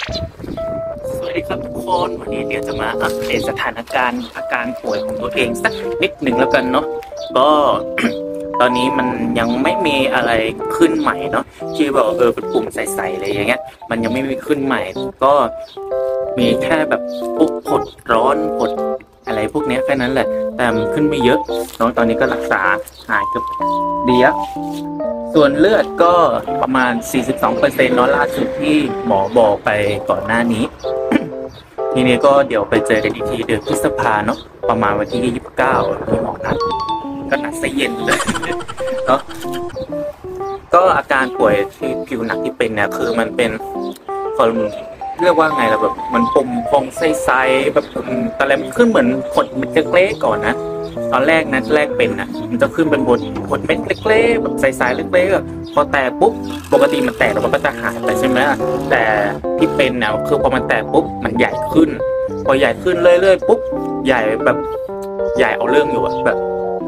สวัสดีครับทุกคนวันนี้เดี๋ยวจะมาอัปเดตสถานการณ์อาการป่วยของตัวเองสักนิดหนึ่งแล้วกันเนาะก็ ตอนนี้มันยังไม่มีอะไรขึ้นใหม่เนาะที่แบบเป็นปุ่มใสๆอะไรอย่างเงี้ยมันยังไม่มีขึ้นใหม่ก็มีแค่แบบพวกผดร้อนผดอะไรพวกนี้แค่นั้นแหละแต่มันขึ้นไม่เยอะเนาะตอนนี้ก็รักษาหายเกือบดีแล้วส่วนเลือดก็ประมาณ 42%เนาะล่าสุดที่หมอบอกไปก่อนหน้านี้ ทีนี้ก็เดี๋ยวไปเจอกันอีกทีเดือนพฤษภาเนาะประมาณวันที่29ที่หมอนัดก็นัดซะเย็นเลยเนาะก็อาการป่วยที่ผิวหนักที่เป็นเนี่ยคือมันเป็นคนเรียกว่าไงล่ะแบบมันปุ่มพองไส้ๆแบบตอนแรกมันขึ้นเหมือนขดเม็ดเล็กๆก่อนนะตอนแรกนะแรกเป็นนะมันจะขึ้นเป็นบนขดเม็ดเล็กๆแบบใสๆเล็กๆพอแตกปุ๊บปกติมันแตกแล้วมันก็จะหายไปใช่ไหมแต่ที่เป็นเนี่ยคือพอมันแตกปุ๊บมันใหญ่ขึ้นพอใหญ่ขึ้นเรื่อยๆปุ๊บใหญ่แบบใหญ่เอาเรื่องอยู่อะแบบ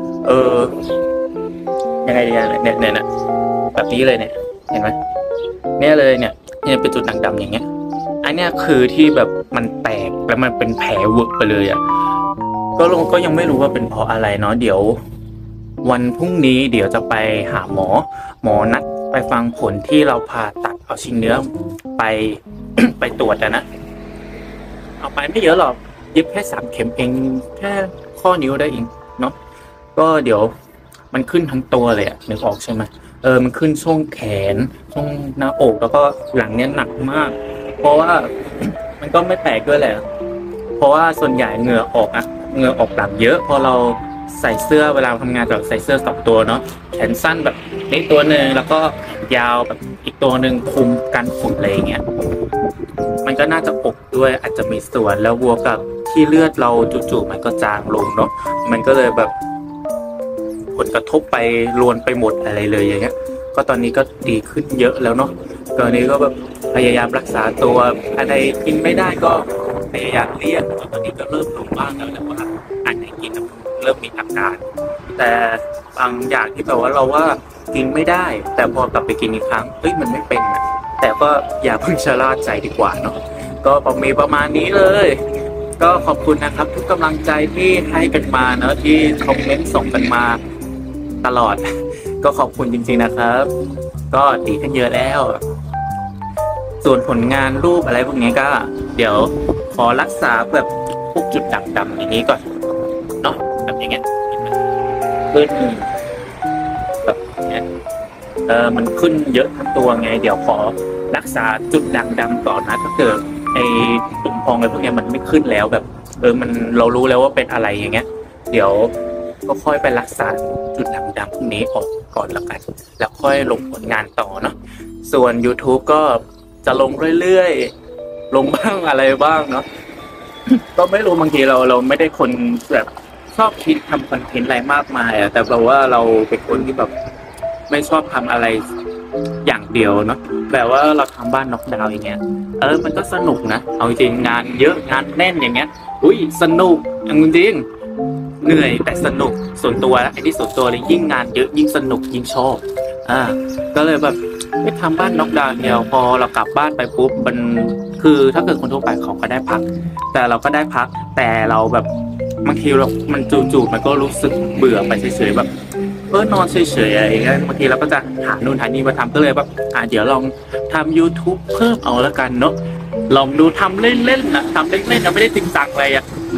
ยังไงดีเนี่ยแบบนี้เลยเนี่ยเห็นไหมเนี่ยเลยเนี่ยเป็นจุดด่างดำอย่างเงี้ยอันเนี้ยคือที่แบบมันแตกแล้วมันเป็นแผลเวอะไปเลยอ่ะก็ยังไม่รู้ว่าเป็นเพราะอะไรเนาะเดี๋ยววันพรุ่งนี้เดี๋ยวจะไปหาหมอนัดไปฟังผลที่เราผ่าตัดเอาชิ้นเนื้อไป ไปตรวจนะเอาไปไม่เยอะหรอกเย็บแค่3 เข็มเองแค่ข้อนิ้วได้เองเนาะก็เดี๋ยวมันขึ้นทั้งตัวเลยอะนึกออกใช่ไหมมันขึ้นช่วงแขนช่วงหน้าอกแล้วก็หลังเนี้ยหนักมากเพราะว่า มันก็ไม่แปลกด้วยแหละเพราะว่าส่วนใหญ่เหงื่อออกหลังเยอะพอเราใส่เสื้อเวลาทำงานแบบใส่เสื้อ2 ตัวเนาะแขนสั้นแบบนี้ตัวหนึ่งแล้วก็ยาวแบบอีกตัวหนึ่งคุมกันฝุ่นอะไรอย่างเงี้ยมันก็น่าจะอกด้วยอาจจะมีส่วนแล้วบวกกับที่เลือดเราจู่ๆมันก็จางลงเนาะมันก็เลยแบบผลกระทบไปรวนไปหมดอะไรเลยอย่างเงี้ยก็ตอนนี้ก็ดีขึ้นเยอะแล้วเนาะตอนนี้ก็แบบพยายามรักษาตัวอะไรกินไม่ได้ก็พยายามเลี่ยงตอนนี้ก็เริ่มลงบ้างแล้วแต่ว่าอันไหนกินเริ่มมีอาการแต่บางอย่างที่แบบว่าเราว่ากินไม่ได้แต่พอกลับไปกินอีกครั้งเฮ้ยมันไม่เป็นนะแต่ก็อย่าเพิ่งชะล่าใจดีกว่าเนาะก็ประมาณนี้เลยก็ขอบคุณนะครับทุกกำลังใจที่ให้กันมาเนาะที่คอมเมนต์ส่งกันมาตลอดก็ขอบคุณจริงๆนะครับก็ดีขึ้นเยอะแล้วส่วนผลงานรูปอะไรพวกนี้ก็เดี๋ยวขอรักษาแบบพวกจุดด่างดำอย่างนี้ก่อนเนาะแบบอย่างเงี้ยขึ้นแบบเนี้ยมันขึ้นเยอะทั้งตัวไงเดี๋ยวขอรักษาจุดด่างดำก่อนนะถ้าเกิดไอ้ตุ่มพองอะไรพวกนี้มันไม่ขึ้นแล้วแบบมันเรารู้แล้วว่าเป็นอะไรอย่างเงี้ยเดี๋ยวก็ค่อยไปรักษาจุดด่างดำพวกนี้ออกก่อนแล้วกันแล้วค่อยลงผลงานต่อเนาะส่วน YouTube ก็จะลงเรื่อยๆลงบ้างอะไรบ้างเนาะ ก็ไม่รู้บางทีเราไม่ได้คนแบบชอบคิดทำคอนเทนต์อะไรมากมายอะแต่แบบว่าเราเป็นคนที่แบบไม่ชอบทำอะไรอย่างเดียวเนาะแบบว่าเราทำบ้านน็อกดาวน์อย่างเงี้ยมันก็สนุกนะเอาจริงงานเยอะงานแน่นอย่างเงี้ยอุ้ยสนุกจริงเหนื่อยแต่สนุกส่วนตัวไอ้ที่ส่วนตัวเลยยิ่งงานเยอะยิ่งสนุกยิ่งชอบก็เลยแบบไม่ทำบ้านน็อกดาวน์เดียวพอเรากลับบ้านไปปุ๊บมันคือถ้าเกิดคนทั่วไปเขาก็ได้พักแต่เราก็ได้พักแต่เราแบบบางทีเรามันจู่ๆมันก็รู้สึกเบื่อไปเฉยๆแบบนอนเฉยๆอะไรอย่างเงี้ยบางทีเราก็จะหานู่นหานี่มาทำก็เลยแบบเดี๋ยวลองทำ YouTube เพิ่มเอาแล้วกันเนาะลองดูทำเล่นๆนะทำเล่นๆนะไม่ได้จริงจังอะไร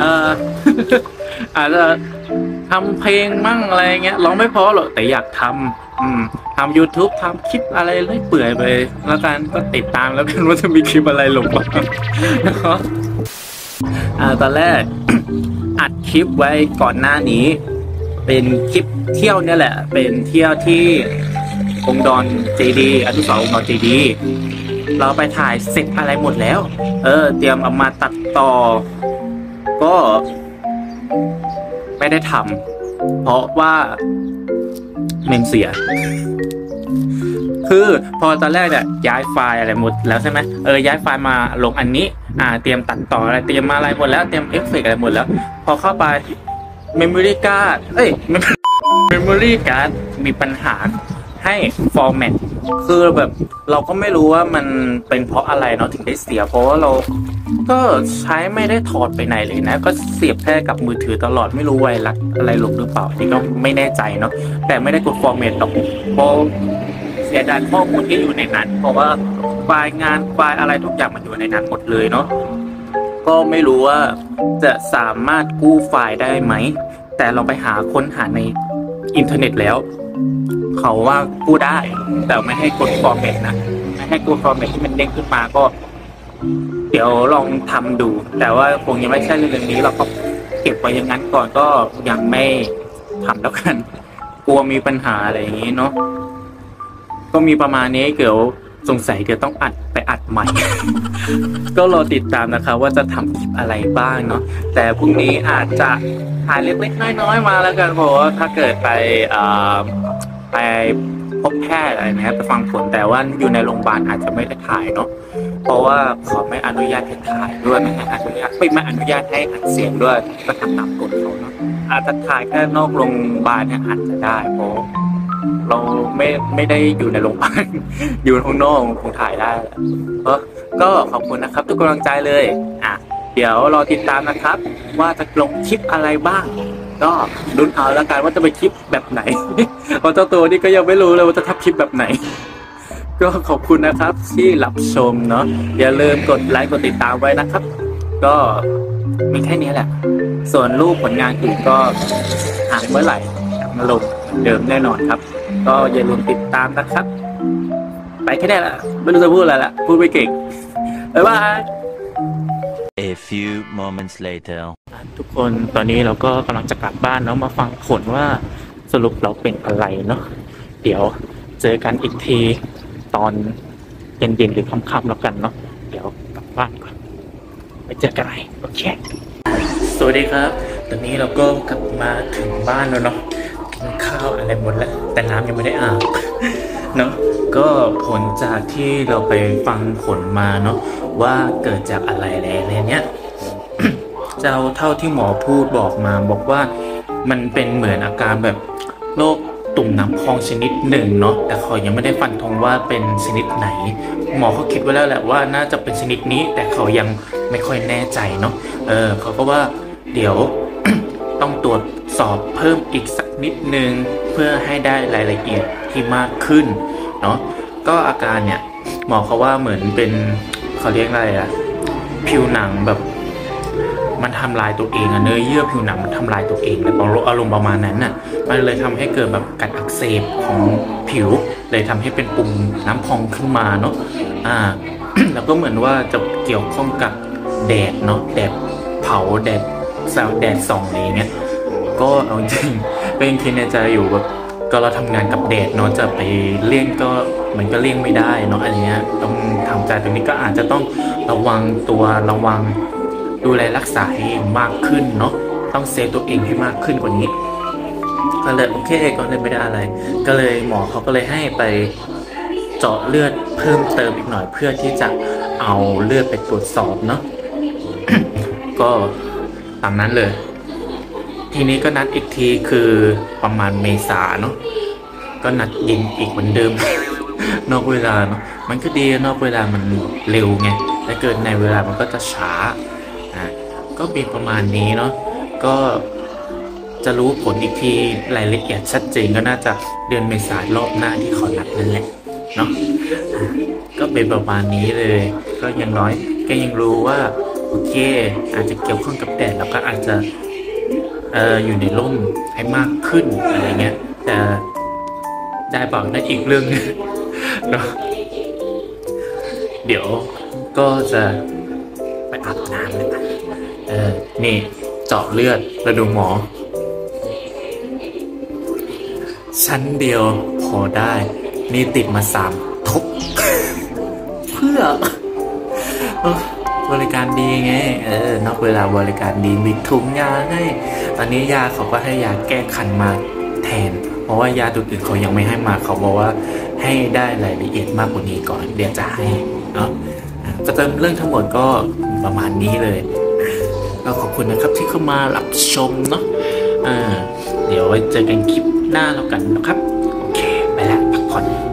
อาจจะทำเพลงมั่งอะไรเงี้ยร้องไม่พอหรอกแต่อยากทำ YouTube ทำคลิปอะไรเรื่อยเปื่อยไปแล้วกันก็ติดตามแล้วกันว่าจะมีคลิปอะไรลงบ้างนะครับตอนแรก อัดคลิปไว้ก่อนหน้านี้เป็นคลิปเที่ยวเนี่ยแหละเป็นเที่ยวที่องค์ดอนเจดีย์อนุสาวรีย์องค์ดอนเจดีย์เราไปถ่ายเสร็จอะไรหมดแล้วเตรียมเอามาตัดต่อก็ไม่ได้ทำเพราะว่าเมมเสียคือพอตอนแรกเนี่ยย้ายไฟล์อะไรหมดแล้วใช่ไหมย้ายไฟล์มาลงอันนี้เตรียมตัดต่ออะไรเตรียมมาอะไรหมดแล้วเตรียมเอฟเฟกต์อะไรหมดแล้วพอเข้าไปmemory card memory card มีปัญหาให้ฟอร์แมตคือแบบเราก็ไม่รู้ว่ามันเป็นเพราะอะไรเนาะถึงได้เสียเพราะว่าเราก็ใช้ไม่ได้ถอดไปไหนเลยนะก็เสียบแค่กับมือถือตลอดไม่รู้ไวรัสอะไรหลบหรือเปล่านี่ก็ไม่แน่ใจเนาะแต่ไม่ได้กดฟอร์แมตหรอกเพราะเสียดายข้อมูลที่อยู่ในนั้นเพราะว่าไฟล์งานไฟล์อะไรทุกอย่างมันอยู่ในนั้นหมดเลยเนาะก็ไม่รู้ว่าจะสามารถกู้ไฟล์ได้ไหมแต่เราไปหาค้นหาในอินเทอร์เน็ตแล้วเขาว่ากู้ได้แต่ไม่ให้กดฟอร์แมตนะไม่ให้กดฟอร์แมตที่มันเด้งขึ้นมาก็เดี๋ยวลองทำดูแต่ว่าคงยังไม่ใช่เรื่องนี้เราก็เก็บไว้อย่างนั้นก่อนก็ยังไม่ทำแล้วกันกลัวมีปัญหาอะไรอย่างนี้เนาะก็มีประมาณนี้เดี๋ยวสงสัยเดี๋ยวต้องอัดใหม่ ก็รอติดตามนะคะว่าจะทำคลิปอะไรบ้างเนาะแต่พรุ่งนี้อาจจะถ่ายเล็กๆน้อยๆมาแล้วกันเพราะว่าถ้าเกิดไปพบแพทย์อะไรนะครับไปฟังผลแต่ว่าอยู่ในโรงพยาบาลอาจจะไม่ได้ถ่ายเนาะเพราะว่าเขาไม่อนุญาตให้ถ่ายด้วยไม่อนุญาตให้อัดเสียงด้วยก็ทำตามกฎเขาเนาะอาจจะถ่ายแค่นอกโรงพยาบาลเนี่ยอาจจะได้เพราะเราไม่ได้อยู่ในโรงพยาบาล อยู่ข้างนอกคงถ่ายได้ก็ขอบคุณนะครับทุกกำลังใจเลยเดี๋ยวรอติดตามนะครับว่าจะลงคลิปอะไรบ้างก็ลุ้นเอาแล้วกันว่าจะไปคลิปแบบไหน เพราะเจ้าตัวนี่ก็ยังไม่รู้เลยว่าจะทำคลิปแบบไหน ก็ขอบคุณนะครับที่รับชมเนาะอย่าลืมกดไลค์กดติดตามไว้นะครับ ก็มีแค่นี้แหละส่วนรูปผลงานอื่นก็หาเมื่อไหร่มาลงเดิมแน่นอนครับก็อย่าลืมติดตามนะครับไปแค่นี้แหละไม่รู้จะพูดอะไรละพูดไม่เก่งบ๊ายบาย A few moments later ทุกคนตอนนี้เราก็กำลังจะกลับบ้านเนาะมาฟังผลว่าสรุปเราเป็นอะไรเนาะเดี๋ยวเจอกันอีกทีตอนเย็นๆหรือค่ำๆแล้วกันเนาะเดี๋ยวกลับบ้านก่อนไปเจอกันใหม่โอเคสวัสดีครับตอนนี้เราก็กลับมาถึงบ้านแล้วเนาะกินข้าวอะไรหมดแล้วแต่น้ำยังไม่ได้อาบ เนาะก็ผลจากที่เราไปฟังผลมาเนาะว่าเกิดจากอะไรอะไรเนี้ย เจ้าเท่าที่หมอพูดบอกมาบอกว่ามันเป็นเหมือนอาการแบบโรคตุ่มน้ำพองชนิดหนึ่งเนาะแต่เขายังไม่ได้ฟันธงว่าเป็นชนิดไหนหมอเขาคิดไว้แล้วแหละว่าน่าจะเป็นชนิดนี้แต่เขายังไม่ค่อยแน่ใจเนาะเขาก็ว่าเดี๋ยว ต้องตรวจสอบเพิ่มอีกสักนิดนึงเพื่อให้ได้รายละเอียดที่มากขึ้นเนาะก็อาการเนี่ยหมอเขาว่าเหมือนเป็นเขาเรียกอะไรอะผิวหนังแบบมันทำลายตัวเองอะเนื้อเยื่อผิวหนังมันทำลายตัวเองแล้วอารมณ์ประมาณนั้นน่ะมันเลยทำให้เกิดแบบการอักเสบของผิวเลยทำให้เป็นปุ่มน้ำพองขึ้นมาเนาะแล้วก็เหมือนว่าจะเกี่ยวข้องกับแดดเนาะแดดเผาแดดส่องอะไรเงี้ยก็เอาจริงก็ยังคิดในใจอยู่แบบก็เราทำงานกับแดดเนาะจะไปเลี่ยงก็มันก็เลี่ยงไม่ได้เนาะอะไรเงี้ยต้องทำใจตรงนี้ก็อาจจะต้องระวังดูแลรักษาให้มากขึ้นเนาะต้องเซฟตัวเองให้มากขึ้นกว่านี้ก็เลยโอเคก็เลยไม่ได้อะไรก็เลยหมอเขาก็เลยให้ไปเจาะเลือดเพิ่มเติมอีกหน่อยเพื่อที่จะเอาเลือดไปตรวจสอบเนาะ ก็ตามนั้นเลยทีนี้ก็นัดอีกทีคือประมาณเมษาเนาะก็นัดยิงอีกเหมือนเดิม นอกเวลาเนาะมันก็ดีนอกเวลามันเร็วไงถ้าเกิดในเวลามันก็จะช้าก็มีประมาณนี้เนาะก็จะรู้ผลอีกทีรายละเอียดชัดเจนก็น่าจะเดือนเมษายนรอบหน้าที่เขานัดนั่นแหละเนาะก็เป็นประมาณนี้เลยก็ยังน้อยก็ยังรู้ว่าโอเคอาจจะเกี่ยวข้องกับแดดแล้วก็อาจจะอยู่ในร่มให้มากขึ้นอะไรเงี้ยแต่ได้เปล่านั่นอีกเรื่องนึงเนาะเดี๋ยวก็จะไปอาบน้ำเลยนี่เจาะเลือดแล้วดูหมอชั้นเดียวพอได้นี่ติดมา3 ทบ เพื่อบริการดีไงนอกเวลาบริการดีมีถุงยาให้ตอนนี้ยาเขาก็ให้ยาแก้คันมาแทนเพราะว่ายาตัวอื่นเขายังไม่ให้มาเขาบอกว่าให้ได้รายละเอียดมากกว่านี้ก่อนเดี๋ยวจะให้เนาะก็จะเรื่องทั้งหมดก็ประมาณนี้เลยก็ขอบคุณนะครับที่เข้ามารับชมเนาะเดี๋ยวไว้เจอกันคลิปหน้าแล้วกันนะครับโอเคไปแล้วพักผ่อน